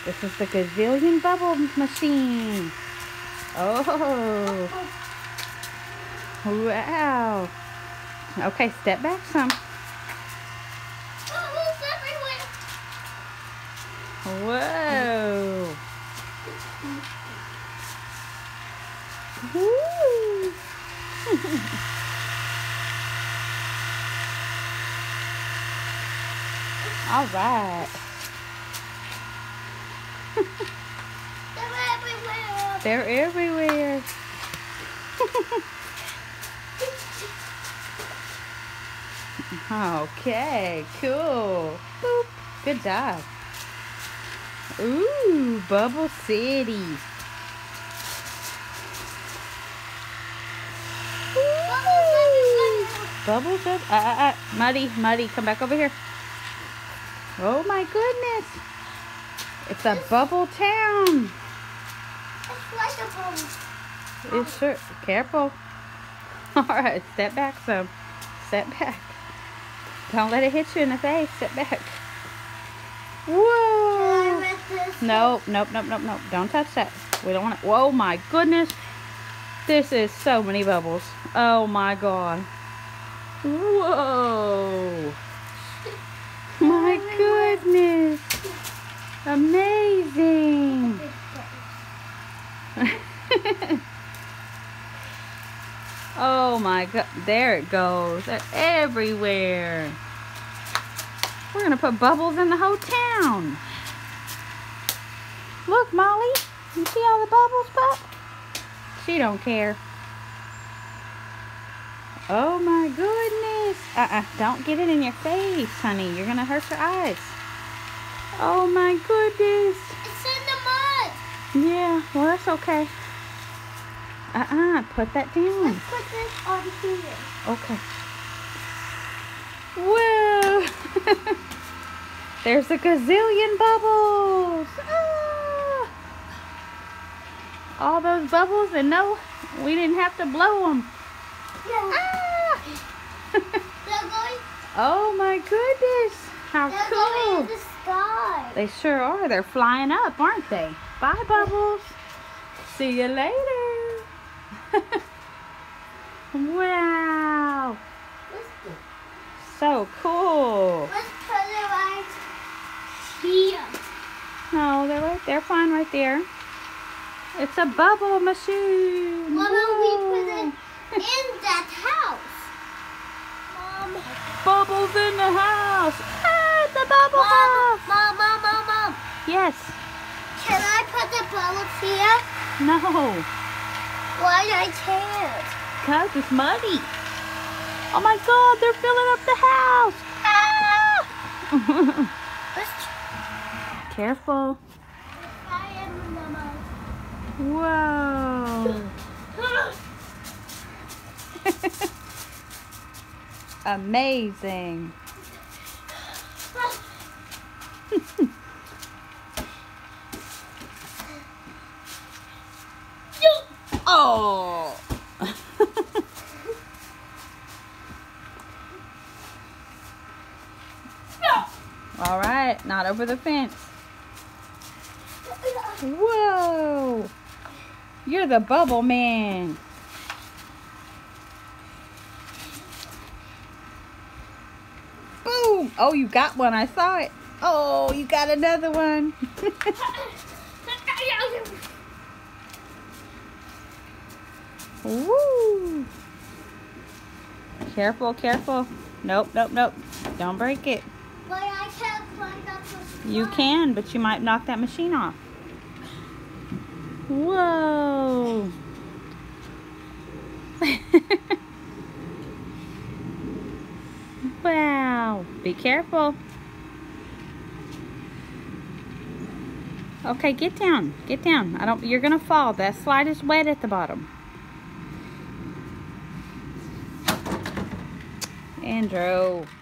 This is the Gazillion Bubble Machine. Oh. Wow. Okay, step back some. Bubbles everywhere. Whoa. Woo. All right. They're everywhere. They're everywhere. Okay, cool. Boop. Good job. Ooh, Bubble City. Bubbles up. Muddy, come back over here. Oh my goodness. It's a bubble town. It's like a bubble. It's sure. Careful. Alright, step back some. Step back. Don't let it hit you in the face. Step back. Whoa. Nope. Don't touch that. We don't want it. Whoa, my goodness. This is so many bubbles. Oh my god. Whoa. My goodness. Amazing. Oh my god. There it goes. They're everywhere. We're going to put bubbles in the whole town. Look, Molly. You see all the bubbles pop? She don't care. Oh my goodness. Don't get it in your face, honey. You're going to hurt your eyes. Oh my goodness. It's in the mud. Yeah, well, that's okay. Put that down. Let's put this on here. Okay. Whoa. There's a gazillion bubbles. Ah. All those bubbles, and no, we didn't have to blow them. Yeah. Ah. They're going. Oh my goodness. How They're cool. going in the sky. They sure are. They're flying up, aren't they? Bye, Bubbles. See you later. Wow. So cool. Let's put it right here. No, they're fine right there. It's a bubble machine. Why don't we Whoa. put it in that house? Mom. Bubbles in the house. Ah, the bubble house. Mom. Yes. Can I put the bubbles here? No. Why I can't? Because it's muddy. Oh my god, they're filling up the house. Ah. Careful. I am Mama. Whoa. Amazing. Oh. All right, not over the fence. Whoa. You're the bubble man. Boom. Oh, you got one. I saw it. Oh, you got another one. Woo. Careful. Nope. Don't break it. But I can't climb up the You can, but you might knock that machine off. Whoa. Wow. Be careful. Okay, get down. You're gonna fall. That slide is wet at the bottom. Andrew.